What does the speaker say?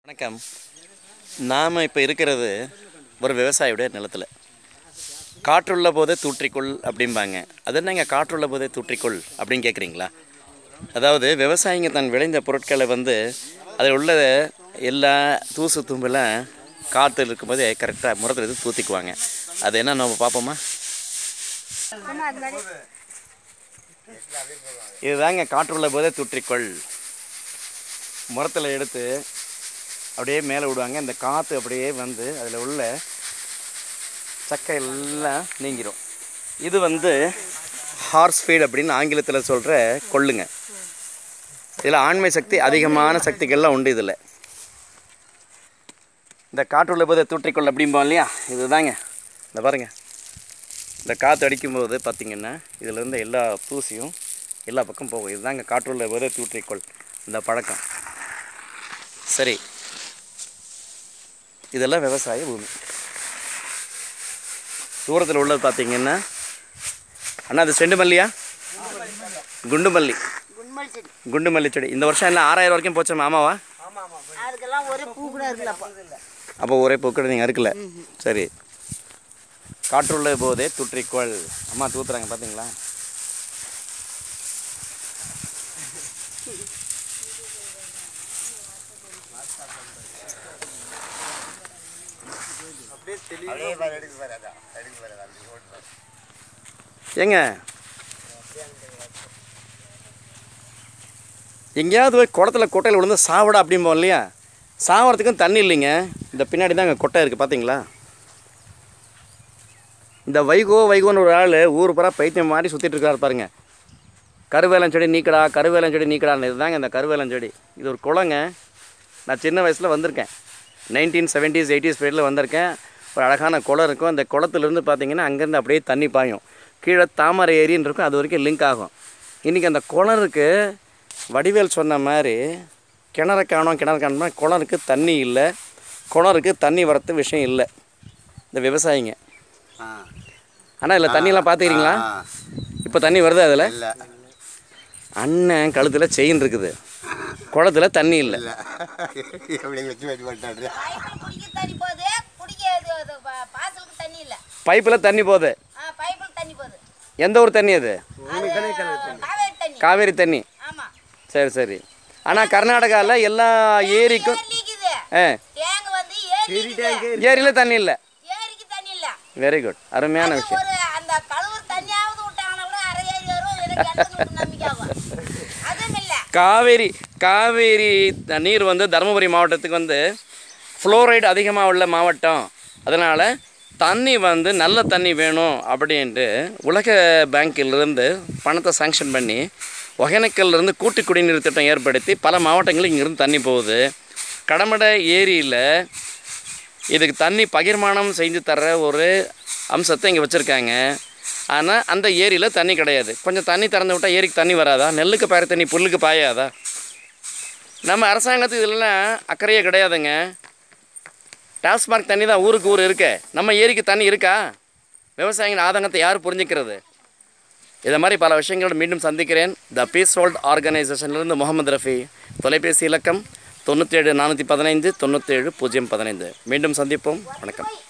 வணக்கம். நாம் இப்போ இருக்கிறது ஒரு விவசாயியுடைய நிலத்தில். காற்றுள்ள போதே தூற்றிக்கொள் அப்படிம்பாங்க. அது என்னங்க காற்றுள்ள போதே தூற்றிக்கொள் அப்படின்னு கேட்குறீங்களா? அதாவது விவசாயிங்க தன் விளைந்த பொருட்களை அதில் உள்ள எல்லா தூசு தும்பெல்லாம் காற்று இருக்கும்போதே கரெக்டாக முறத்தில் எடுத்து தூற்றிக்குவாங்க. அது என்ன நம்ம பார்ப்போமா? இதுதாங்க காற்றுள்ள போதே தூற்றிக்கொள். முறத்தில் எடுத்து அப்படியே மேலே விடுவாங்க. இந்த காற்று அப்படியே அதில் உள்ள சக்கை எல்லாம் நீங்கிடும். இது ஹார்ஸ் ஃபீட் அப்படின்னு ஆங்கிலத்தில் சொல்கிற கொள்ளுங்க. இதில் ஆண்மை சக்தி அதிகமான சக்திகள்லாம் உண்டு. இதில் இந்த காற்றுள்ள போதே தூற்றிக்கொள் அப்படிம்போம் இல்லையா, இதுதாங்க. இந்த பாருங்கள், இந்த காற்று அடிக்கும்போது பார்த்திங்கன்னா இதிலேருந்து எல்லா தூசியும் எல்லா பக்கம் போகும். இதுதாங்க காற்றுள்ள போதே தூற்றிக்கொள் இந்த பழக்கம். சரி, இதெல்லாம் விவசாய பூமி. தூரத்தில் உள்ளது பார்த்திங்கன்னா அண்ணா, அது செண்டு மல்லியா குண்டுமல்லி? குண்டுமல்லி செடி. இந்த வருஷம் எல்லாம் 6000 வரைக்கும் போச்சு மாமாவா? அப்போ ஒரே பூக்கடை நீங்கள் அறுக்கல. சரி, காற்றுள்ள போதே தூற்றிக்கொள். அம்மா தூத்துறாங்க பார்த்தீங்களா? ஏங்க, எங்கேயாவது போய் குளத்தில் கொட்டையில் விழுந்து சாவடா அப்படிம்போம் இல்லையா, சாவறதுக்கும் தண்ணி இல்லைங்க. இந்த பின்னாடி தான் அங்கே கொட்டை இருக்குது பார்த்தீங்களா? இந்த வைகோன்னு ஒரு ஆள் ஊர் பூரா பைத்தியம் மாதிரி சுற்றிட்டு இருக்காரு பாருங்க. கருவேலஞ்செடி நீக்கடா, கருவேலஞ்செடி நீக்கடான்னு. இதுதாங்க இந்த கருவேலஞ்செடி. இது ஒரு குளங்க. நான் சின்ன வயசில் வந்திருக்கேன். 1970s 80s பீரியடில் வந்திருக்கேன். ஒரு அழகான குளம் இருக்கும். அந்த குளத்துலேருந்து பார்த்திங்கன்னா அங்கேருந்து அப்படியே தண்ணி பாயும். கீழே தாமரை ஏரின்னு இருக்கும். அது வரைக்கும் லிங்க் ஆகும். இன்றைக்கி அந்த குளருக்கு வடிவேல் சொன்ன மாதிரி கிணறு காணோம் குளருக்கு தண்ணி இல்லை. குளருக்கு தண்ணி வரத்து விஷயம் இல்லை. இந்த விவசாயிங்க ஆனால் இதில் தண்ணியெல்லாம் பார்த்துக்கிறீங்களா? இப்போ தண்ணி வருது. அதில் அண்ணன் கழுத்தில் செயின் இருக்குது, குளத்தில் தண்ணி இல்லை. பைப்பில் தண்ணி போகுது. எந்த ஒரு தண்ணி அது? காவேரி தண்ணி. சரி சரி. ஆனால் கர்நாடகாவில் எல்லா ஏரிக்கும் ஏரியில் தண்ணி இல்லை. வெரி குட், அருமையான விஷயம். காவேரி நீர் தருமபுரி மாவட்டத்துக்கு ஃப்ளோரைடு அதிகமாக உள்ள மாவட்டம். அதனால் தண்ணி நல்ல தண்ணி வேணும் அப்படின்ட்டு உலக பேங்கிலிருந்து பணத்தை சாங்ஷன் பண்ணி ஒகேனக்கல்லிருந்து கூட்டு குடிநீர் திட்டம் ஏற்படுத்தி பல மாவட்டங்களுக்கு இங்கேருந்து தண்ணி போகுது. கடமடை ஏரியில் இதுக்கு தண்ணி பகிர்மானம் செஞ்சு தர்ற ஒரு அம்சத்தை இங்கே வச்சுருக்காங்க. ஆனால் அந்த ஏரியில் தண்ணி கிடையாது. கொஞ்சம் தண்ணி திறந்து விட்டால் ஏரிக்கு தண்ணி வராதா? நெல்லுக்கு பாய தண்ணி புல்லுக்கு பாயாதா? நம்ம அரசாங்கத்துக்கு இதெல்லாம் அக்கறையே கிடையாதுங்க. டாஸ்மார்க் தண்ணி தான் ஊருக்கு ஊர் இருக்கே. நம்ம ஏரிக்கு தண்ணி இருக்கா? விவசாயிகள் ஆதங்கத்தை யார் புரிஞ்சுக்கிறது? இதை மாதிரி பல விஷயங்களோடு மீண்டும் சந்திக்கிறேன். த பீஸ் வேர்ல்ட் ஆர்கனைசேஷன்லேருந்து முகமது ரஃபி. தொலைபேசி இலக்கம் 97 415 97 015. மீண்டும் சந்திப்போம். வணக்கம்.